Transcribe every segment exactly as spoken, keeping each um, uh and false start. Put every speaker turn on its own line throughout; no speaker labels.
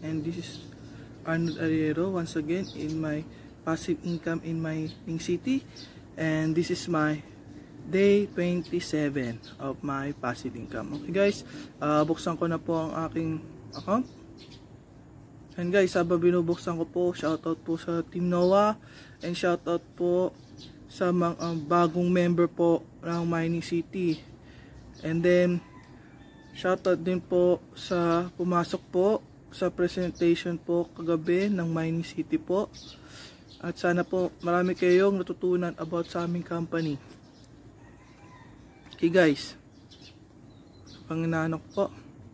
and this is Arnold Arriero once again in my passive income in my Ning City, and this is my day twenty-seven of my passive income. Okay guys, uh, buksan ko na po ang aking account. And guys, habang binubuksan ko po, shoutout po sa Team Noah and shoutout po sa mga uh, bagong member po ng Mining City. And then shoutout din po sa pumasok po sa presentation po kagabi ng Mining City po. At sana po marami kayong natutunan about sa aming company. Okay guys, panginanok po.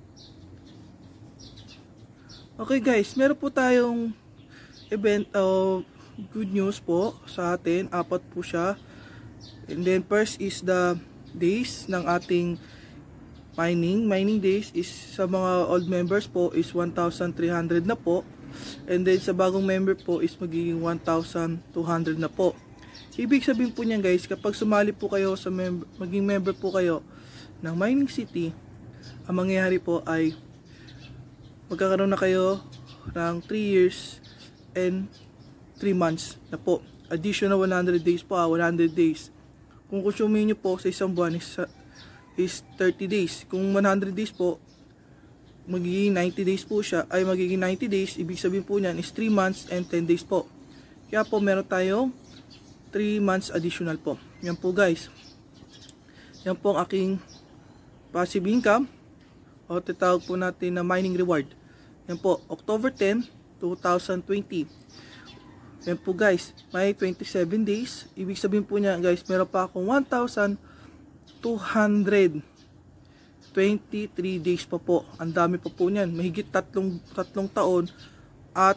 Okay guys, meron po tayong event of uh, good news po sa atin. Apat po siya. And then first is the days ng ating mining. Mining days is sa mga old members po is one thousand three hundred na po. And then sa bagong member po is magiging one thousand two hundred na po. Ibig sabihin po niyan guys, kapag sumali po kayo sa member, maging member po kayo ng Mining City, ang mangyayari po ay magkakaroon na kayo ng three years and three months na po. Additional one hundred days po, ah, one hundred days. Kung consume niyo po sa isang buwan is is thirty days. Kung one hundred days po, magiging ninety days po siya, ay magiging ninety days, ibig sabihin po niyan is three months and ten days po. Kaya po meron tayong three months additional po. Yan po guys. Yan po ang aking passive income o titawag po natin na mining reward. Yan po, October tenth, two thousand twenty. Yan po guys, may twenty-seven days. Ibig sabihin po niya guys, meron pa akong one thousand two hundred twenty-three days pa po. Ang dami pa po niyan. Mahigit tatlong, tatlong taon at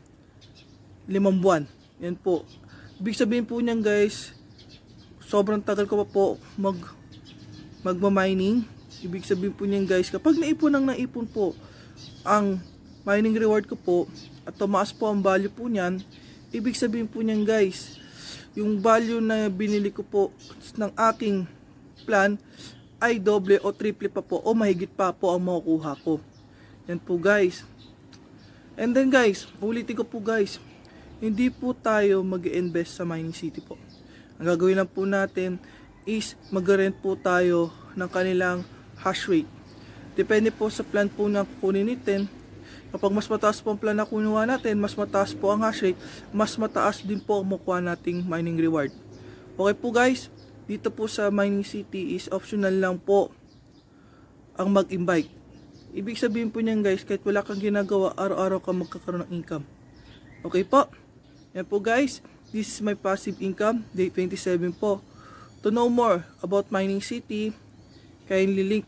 limang buwan. Yan po. Ibig sabihin po niyan guys, sobrang tagal ko pa po mag magma-mining. Ibig sabihin po niyan guys, kapag naipon ng naipon po ang mining reward ko po at tumaas po ang value po niyan, ibig sabihin po niyan guys, yung value na binili ko po ng aking plan ay doble o triple pa po o mahigit pa po ang makukuha ko. Yan po guys. And then guys, ulitin ko po guys, hindi po tayo mag-invest sa Mining City po. Ang gagawin lang po natin is mag-rent po tayo ng kanilang hash rate. Depende po sa plan po na kukunin natin. Kapag mas mataas po ang plan na kunuha natin, mas mataas po ang hash rate, mas mataas din po ang makuha nating mining reward. Okay po guys, dito po sa Mining City is optional lang po ang mag-invite. Ibig sabihin po niyan guys, kahit wala kang ginagawa, araw-araw ka magkakaroon ng income. Okay po? Yan po guys, this is my passive income, day twenty-seven po. To know more about Mining City, kindly link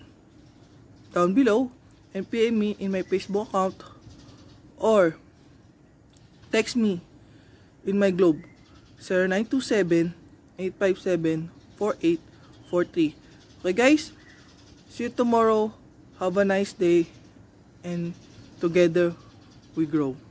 down below and P M me in my Facebook account or text me in my Globe zero nine two seven, eight five seven, four eight four three. Okay guys, see you tomorrow. Have a nice day and together we grow.